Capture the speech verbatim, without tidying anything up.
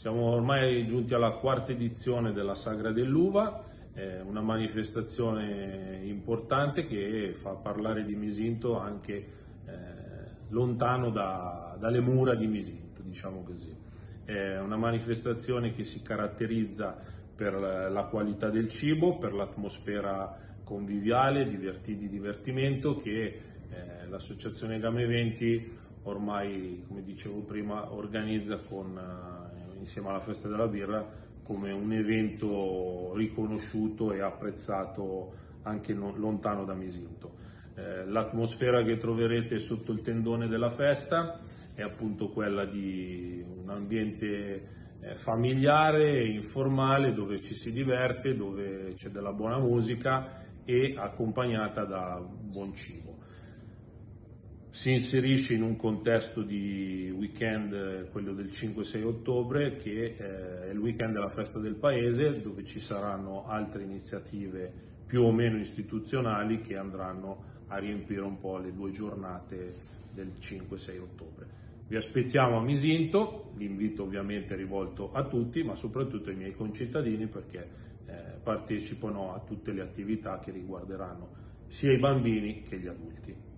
Siamo ormai giunti alla quarta edizione della Sagra dell'Uva, eh, una manifestazione importante che fa parlare di Misinto anche eh, lontano da, dalle mura di Misinto, diciamo così. È una manifestazione che si caratterizza per la qualità del cibo, per l'atmosfera conviviale, diverti, di divertimento che eh, l'associazione Game Eventi ormai, come dicevo prima, organizza con, eh, insieme alla Festa della Birra come un evento riconosciuto e apprezzato anche non, lontano da Misinto. Eh, l'atmosfera che troverete sotto il tendone della festa è appunto quella di un ambiente eh, familiare e informale dove ci si diverte, dove c'è della buona musica e accompagnata da buon cibo. Si inserisce in un contesto di weekend, quello del cinque sei ottobre, che è il weekend della festa del paese, dove ci saranno altre iniziative più o meno istituzionali che andranno a riempire un po' le due giornate del cinque sei ottobre. Vi aspettiamo a Misinto, l'invito ovviamente è rivolto a tutti, ma soprattutto ai miei concittadini, perché eh, partecipano a tutte le attività che riguarderanno sia i bambini che gli adulti.